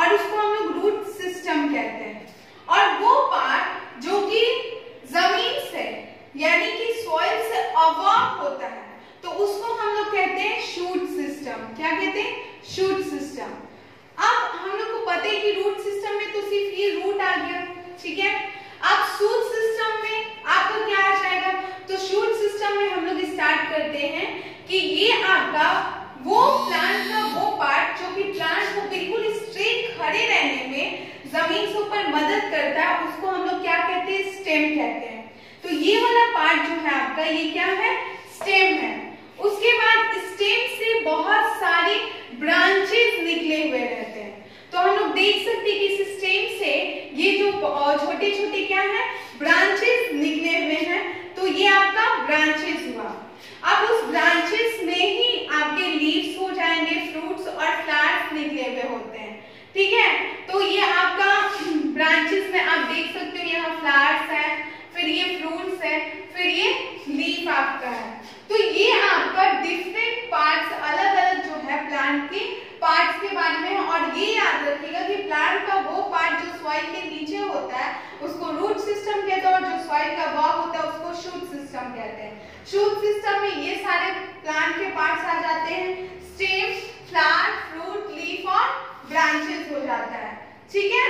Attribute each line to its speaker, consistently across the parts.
Speaker 1: और उसको हम लोग रूट सिस्टम कहते हैं। और वो पार्ट जो कि जमीन से यानी कि सॉइल से अबव होता है तो उसको हम लोग कहते हैं शूट सिस्टम। क्या कहते हैं? Shoot system. अब हम लोग को पता है कि रूट सिस्टम में तो सिर्फ ये रूट आ गया, ठीक है। अब शूट सिस्टम में आपका क्या आ जाएगा? तो शूट सिस्टम में हम लोग स्टार्ट करते हैं कि ये आपका वो प्लांट का वो पार्ट जो कि प्लांट को बिल्कुल स्ट्रेट खड़े रहने में जमीन से ऊपर मदद करता है, उसको हम लोग क्या कहते हैं? स्टेम कहते हैं। तो ये वाला पार्ट जो है आपका, ये क्या है? स्टेम है। उसके बाद स्टेम से बहुत सारे ब्रांचेस निकले हुए रहते हैं। तो हम लोग देख सकते हैं कि इस स्टेम से ये जो छोटे छोटे क्या है? ब्रांचेस निकले हुए हैं। तो ये आपका ब्रांचेस हुआ। अब उस ब्रांचेस में ही आपके लीव्स हो जाएंगे, फ्रूट्स और फ्लावर्स निकले हुए होते हैं, ठीक है। तो ये आपका ब्रांचेस में आप देख सकते हो, यहाँ फ्लावर्स है, फिर ये फ्रूट्स है, फिर ये लीफ आपका है। तो ये आपका डिफरेंट पार्ट्स, अलग अलग जो है प्लांट के पार्ट्स के बारे में। और ये याद रखिएगा कि प्लांट का वो पार्ट जो सॉइल के नीचे होता है उसको रूट सिस्टम कहते हैं, और जो सॉइल का अबव होता है उसको शूट सिस्टम कहते हैं। शूट सिस्टम में ये सारे प्लांट के पार्ट्स आ जाते हैं, स्टेम, फ्लावर, फ्रूट, लीफ और ब्रांचेस हो जाता है, ठीक है।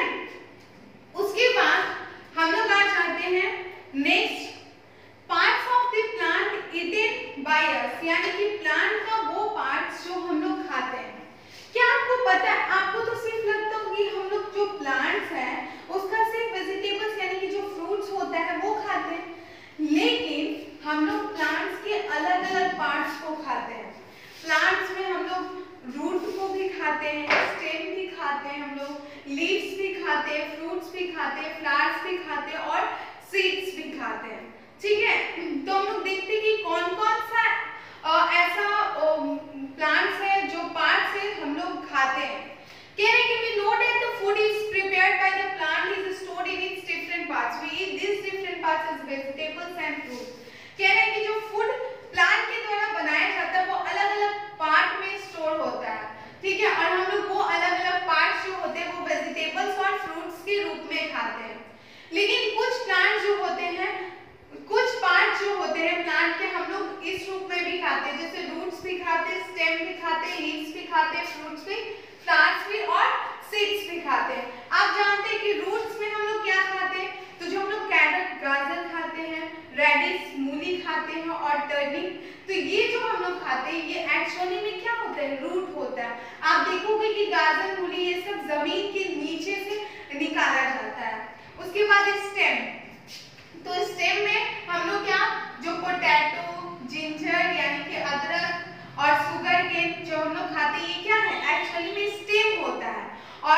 Speaker 1: उसके बाद हम लोग आ जाते हैं next parts of the plant eaten by us, यानी कि प्लांट का वो पार्ट्स जो हम लोग खाते हैं। क्या आपको पता है? आपको तो सिर्फ लगता होगा कि हम लोग जो प्लांट्स हैं उसका सिर्फ वेजिटेबल्स यानी कि जो फ्रूट्स होता है वो खाते हैं, लेकिन हम लोग प्लांट्स के अलग अलग पार्ट्स को खाते हैं। प्लांट्स में हम लोग रूट को भी खाते हैं, स्टेम भी खाते हैं, हम लोग लीव्स भी खाते हैं, फ्रूट्स भी खाते हैं, फ्लावर्स भी खाते हैं और सीड्स भी खाते हैं, ठीक है। तो हम लोग देखते हैं कि कौन कौन सा ऐसा प्लांट्स है जो पार्ट्स है हम लोग खाते हैं। कह रहे हैं कि we know that the food is prepared by the plant is stored in its different parts. We eat these different parts as vegetables and fruits. कह रहे हैं कि जो फूड प्लांट के द्वारा बनाया जाता है वो अलग अलग पार्ट में स्टोर होता है, ठीक है। और हम लोग वो अलग अलग पार्ट्स जो होते हैं वो वेजिटेबल्स और फ्रूट्स के रूप में खाते हैं। लेकिन कुछ प्लांट जो होते हैं, कुछ पार्ट जो होते हैं प्लांट के हम लोग इस रूप में भी खाते हैं, जैसे रूट्स भी खाते हैं, स्टेम भी खाते हैं, लीव्स भी खाते हैं, फ्रूट्स भी, फ्लावर्स भी और सीड्स भी खाते हैं। आप जानते हैं कि रूट्स में हम लोग क्या खाते हैं? तो जो हम लोग कैरेट, गाजर खाते हैं, रेडिश, मूली खाते हैं और टर्निप, तो ये जो हम लोग खाते हैं ये एक्चुअली में क्या होता है? रूट होता है। आप देखोगे कि गाजर, मूली ये सब जमीन के नीचे से निकाला जाता है। उसके बाद स्टेम, तो स्टेम में हम लोग क्या, जो पोटैटो, जिंजर यानी कि अदरक और शुगर केन जो हम लोग खाते हैं ये क्या है? एक्चुअली में स्टेम होता है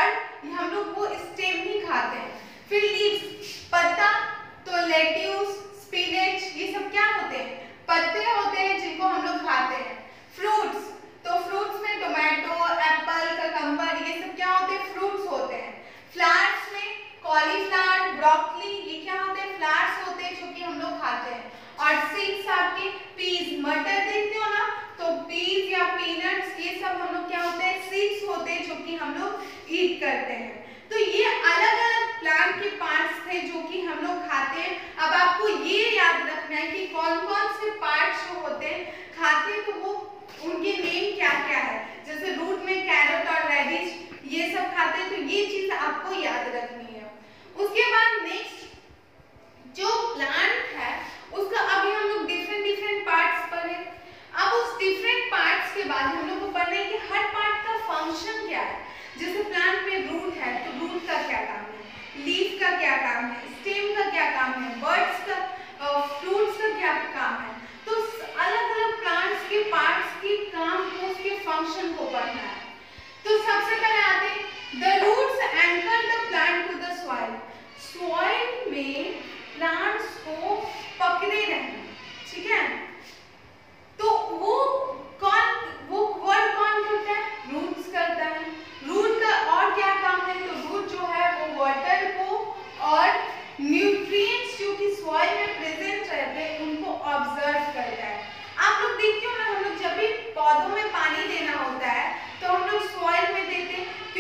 Speaker 1: और हम लोग वो स्टेम ही खाते हैं। फिर लीव्स, पत्ता, तो लेट्यूस, स्पिनच ये सब क्या होते हैं? पत्ते होते हैं जिनको हम लोग खाते हैं। फ्रूट्स, तो फ्रूट्स में टोमेटो, एप्पल, ककम्बर ये सब क्या होते हैं? फ्रूट्स होते हैं। फ्लावर्स में कॉलीफ्लावर, ब्रोकली ये क्या होते हैं? फ्लावर्स होते हैं जो कि हम लोग खाते हैं। और सीड्स आपके पीज, मटर देखते हो ना, तो पीज या पीनट्स ये सब हम लोग क्या होते हैं? सीड्स होते हैं जो कि हम लोग ईट करते हैं। तो ये अलग अलग प्लांट के पार्ट्स थे जो कि हम लोग खाते हैं। अब आपको ये याद रखना है कि कौन कौन से पार्ट्स जो होते हैं खाते हैं, तो वो उनके नेम क्या क्या है। जैसे रूट में कैरेट और रेडिश ये सब खाते हैं, तो ये चीज आपको याद रखनी है। उसके बाद नेक्स्ट जो प्लांट है उसका अभी हम लोग डिफरेंट पार्ट्स पढ़े। अब उस डिफरेंट पार्ट्स के बाद हम लोग को पढ़ना है कि हर पार्ट का फंक्शन क्या है। जैसे प्लांट में रूट है तो रूट का क्या काम है, लीफ का क्या काम है, स्टेम का क्या काम है, बर्ड्स का, फ्रूट्स का क्या काम है। तो अलग अलग प्लांट्स के पार्ट्स के काम को, उसके फंक्शन को पढ़ना है। तो सबसे पहले आते हैं the roots anchor the plant to the soil. Soil में प्लांट्स को पकड़े रहना, ठीक है। तो वो वर्क कौन करता है? रूट्स करता है। रूट का और क्या काम है? तो रूट जो है वो वाटर को और न्यूट्रिएंट्स जो कि सॉइल में प्रेजेंट रहते हैं उनको ऑब्जर्व करता है। आप लोग देखते हो ना, हम लोग जब भी पौधों में पानी देना होता है तो हम लोग सॉइल में देते हैं,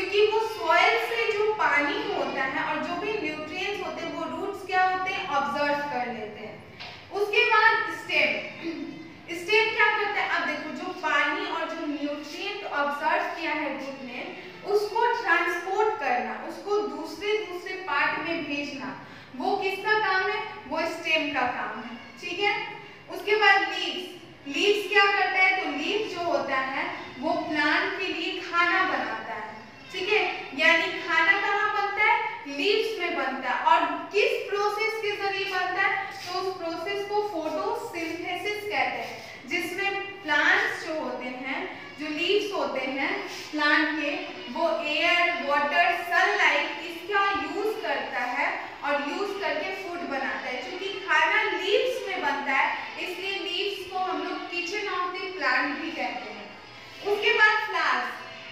Speaker 1: ऑब्जर्व कर लेते हैं। उसके बाद स्टेम। स्टेम क्या करता है, अब देखो जो पानी और जो न्यूट्रिएंट ऑब्जर्व किया है रूट ने, उसको ट्रांसपोर्ट करना, उसको दूसरे पार्ट में भेजना, वो किसका काम है, वो स्टेम का काम है। ठीक है। उसके बाद लीव्स। लीव्स क्या करता है, तो लीव्स जो होता है वो प्लांट के लिए खाना बनाता है। ठीक है, यानी खाना कहाँ बनता है, लीव्स में बनता है। और किस प्रोसेस के जरिए बनता है, तो उस प्रोसेस को फोटोसिंथेसिस कहते हैं, जिसमें प्लांट्स जो होते हैं, जो लीव्स होते हैं प्लांट के, वो एयर, वाटर, सनलाइट इसका यूज करता है और यूज करके फूड बनाता है। क्योंकि खाना लीव्स में बनता है, इसलिए लीव्स को हम लोग किचन ऑफ द प्लांट भी कहते हैं। उसके बाद फ्लावर्स।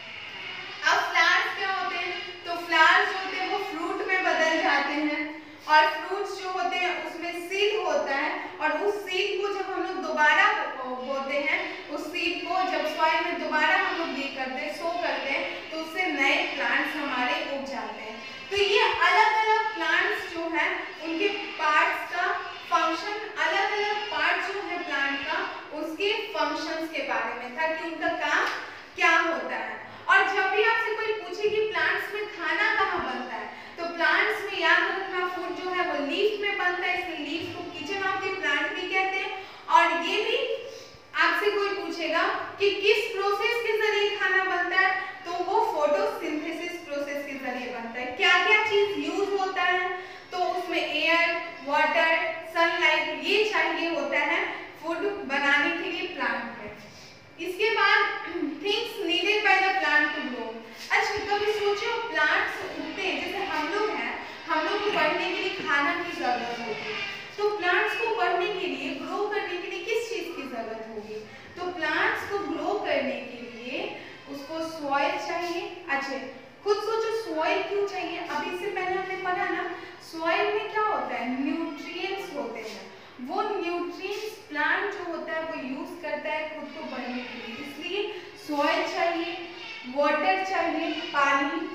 Speaker 1: अब फ्लावर्स क्या होते हैं, तो फ्लावर्स जो होते हैं वो फ्रूट में बदल जाते हैं, और फ्रूट्स जो होते हैं उसमें सीड होता है, और उस सीड को जब हम लोग दोबारा बोते हैं, उस सीड को जब सॉइल में दोबारा हम लोग ये करते हैं, सो करते हैं, तो उससे नए प्लांट्स हमारे उग जाते हैं। तो ये अलग अलग प्लांट्स जो है उनके पार्ट्स का फंक्शन, अलग अलग पार्ट जो है प्लांट का, उसके फंक्शंस के बारे में था कि उनका काम क्या होता है। और जब भी आपसे कोई पूछे कि प्लांट्स में खाना कहाँ बनता है, तो प्लांट्स में याद रखना फूड जो है वो लीफ में बनता है, इसलिए लीफ को किचन ऑफ द प्लांट भी कहते हैं। और ये भी आपसे कोई पूछेगा कि किस प्रोसेस के जरिए खाना बनता है, तो वो फोटोसिंथेसिस प्रोसेस के जरिए बनता है। क्या क्या चीज यूज होता है, तो उसमें एयर, वाटर, सनलाइट ये चाहिए होता है फूड बनाने के लिए प्लांट में। इसके बाद things needed by the plant to grow. अच्छा, कभी सोचो प्लांट्स उगते हैं, जैसे हम लोग हैं, हम लोग को बढ़ने के लिए खाना की जरूरत होती है, तो प्लांट्स को बढ़ने के लिए, ग्रो करने के लिए किस चीज की जरूरत होगी, तो प्लांट्स को ग्रो करने के लिए उसको सॉइल चाहिए। अच्छा, खुद सोचो सॉइल क्यों चाहिए, अभी इससे पहले हमने पढ़ा ना, सॉइल में क्या होता है, न्यूट्रिएंट्स होते हैं, वो न्यूट्रिएंट्स प्लांट जो होता है वो यूज करता है खुद को बढ़ने के लिए, इसलिए सॉइल चाहिए, वाटर चाहिए, पानी।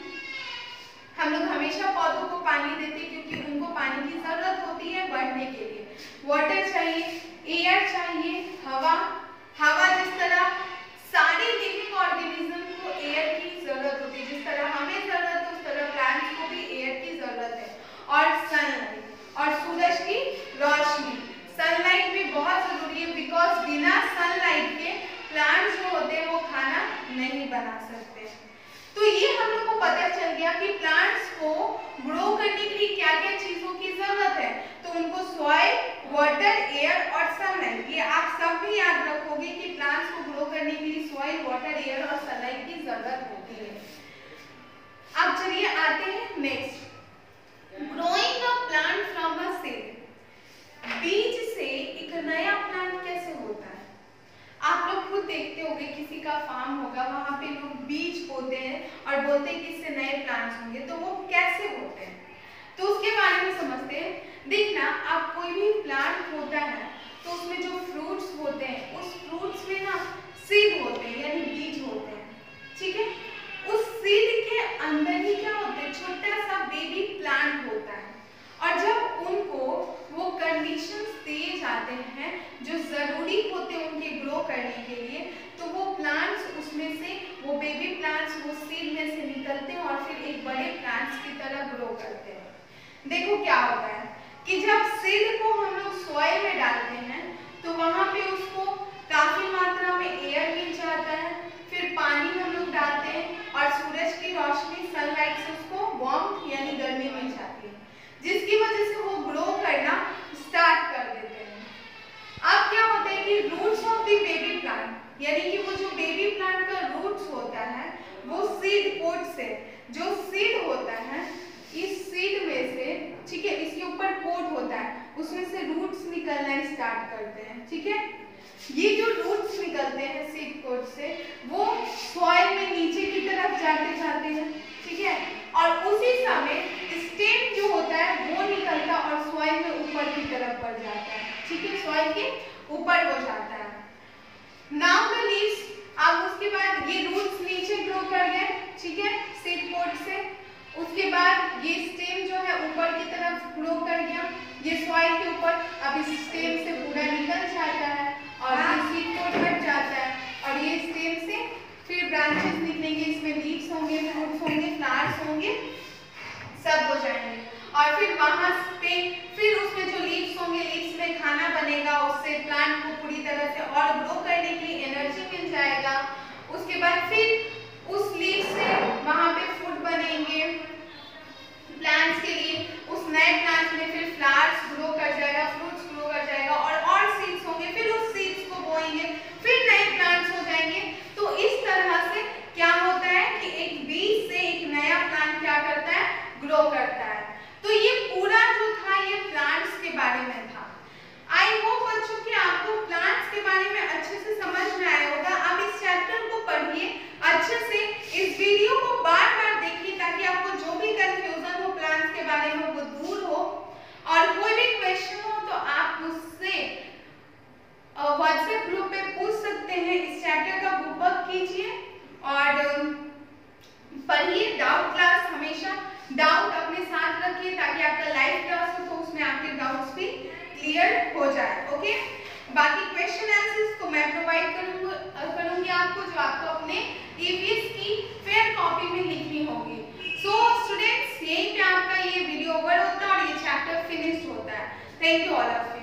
Speaker 1: हम लोग हमेशा पौधों को पानी देते हैं क्योंकि उनको पानी की जरूरत होती है बढ़ने के लिए। वाटर चाहिए, एयर चाहिए, हवा। हवा जिस तरह सारे लिविंग ऑर्गेनिज्म को एयर की जरूरत होती है, जिस तरह हमें जरूरत है उस तरह प्लांट्स को भी एयर की जरूरत है। और सनलाइट, और सूरज की रोशनी। सनलाइट भी बहुत जरूरी है, बिकॉज बिना सनलाइट के प्लांट्स जो होते हैं वो खाना नहीं बना सकते। तो ये हम लोग को पता चल गया कि प्लांट्स को ग्रो करने के लिए क्या क्या चीजों की जरूरत है, तो उनको सॉइल, वाटर, एयर और सनलाइट, ये आप सब भी याद रखोगे कि प्लांट्स को ग्रो करने के लिए सॉइल, वाटर, एयर और सनलाइट की जरूरत होती है। अब चलिए आते हैं next, growing a plant from a seed. बीज से एक नया प्लांट कैसे होता है, आप लोग खुद देखते होंगे, किसी का फार्म होगा, वहां पे लोग बीज बोते हैं और बोलते हैं कि इससे नए प्लांट्स होंगे, तो वो कैसे होते हैं, तो उसके बारे में समझते हैं। देखना, आप कोई भी प्लांट होता है तो उसमें जो फ्रूट्स होते हैं, उस फ्रूट्स में ना सीड होते हैं, यानी बीज होते हैं। ठीक है, उस सीड के अंदर ही क्या होता है, छोटा सा बेबी प्लांट होता है, और जब उनको वो कंडीशंस दिए जाते हैं जो जरूरी होते हैं उनके ग्रो करने के लिए, तो वो प्लांट्स उसमें से, वो बेबी प्लांट्स वो सीड में से निकलते हैं और फिर एक बड़े प्लांट्स की तरह ग्रो करते हैं। देखो क्या होता है कि जब सीड को हम लोग सॉइल में डालते हैं तो वहां पे उसको काफी मात्रा में एयर मिल जाता है, फिर पानी हम लोग डालते हैं और सूरज की रोशनी, सनलाइट से उसको वार्मथ यानी गर्मी मिल जाती है, जिसकी वजह से वो ग्रो करना स्टार्ट कर देते हैं। अब क्या होता है कि roots of the baby plant, यानी कि वो जो बेबी प्लांट का रूट्स होता है वो सीड पोड से, जो सीड होता है, इस सीड में से, ठीक है, इसके ऊपर पोड होता है, उसमें से रूट्स निकलना स्टार्ट करते हैं। ठीक है, ये जो रूट्स निकलते हैं सीड पोड से, वो सॉइल में नीचे की तरफ जाते जाते हैं। ठीक है, और उसी समय स्टेम जो होता है वो निकलता और सॉइल में ऊपर की तरफ बढ़ जाता है। ठीक है, सॉइल के ऊपर हो जाता है। नाउ द लीव्स, अब उसके बाद ये रूट्स नीचे ग्रो कर गए, ठीक है, सीड पोड से, उसके बाद ये स्टेम जो है ऊपर की तरफ ग्रो कर गया, ये सॉइल के ऊपर, अब इस स्टेम से पूरा निकल जाता है और ये सीड कोट हट जाता है और ये स्टेम से फिर ब्रांचेस निकलेंगे, इसमें लीव्स होंगे, फ्रूट्स होंगे, फ्लावर्स होंगे, सब हो जाएंगे और फिर वहां पे फिर उसमें जो लीव्स होंगे, लीव्स में खाना बनेगा, उससे प्लांट को पूरी तरह से और ग्रो करने के लिए एनर्जी मिल जाएगा। उसके बाद फिर उस लीव से वहां पे फूड बनेंगे प्लांट्स के लिए, उस नए प्लांट्स में फिर फ्लावर्स ग्रो कर जाएगा, फ्रूट्स ग्रो कर जाएगा और सीड्स होंगे, फिर उस सीड्स को बोएंगे, फिर नए प्लांट्स हो जाएंगे। तो इस तरह से क्या होता है कि एक बीज से एक नया प्लांट क्या करता है, ग्रो करता है। तो ये पूरा जो था ये प्लांट्स के बारे में था। आई होप बच्चों कि आपको प्लांट्स के बारे में अच्छे से समझ में आया होगा। अब इस चैप्टर को पढ़िए अच्छे से, इस वीडियो को बार-बार देखिए ताकि आपको जो भी कंफ्यूजन हो प्लांट्स के बारे में वो दूर हो, और कोई भी क्वेश्चन हो तो आप मुझसे व्हाट्सएप ग्रुप पे पूछ सकते हैं। इस चैप्टर का बुक वर्क कीजिए और पढ़िए। डाउट क्लास हमेशा डाउट अपने साथ रखिए ताकि आपका लाइव क्लास हो तो उसमें आपके डाउट्स भी क्लियर हो जाए। ओके, बाकी क्वेश्चन आंसर्स को मैं प्रोवाइड करूंगी आपको, जो आपको अपने ईवीएस की फेयर कॉपी में लिखनी होगी। सो स्टूडेंट्स, यहीं पे आपका ये वीडियो ओवर होता है और ये चैप्टर फिनिश्ड होता है। Thank you all of you.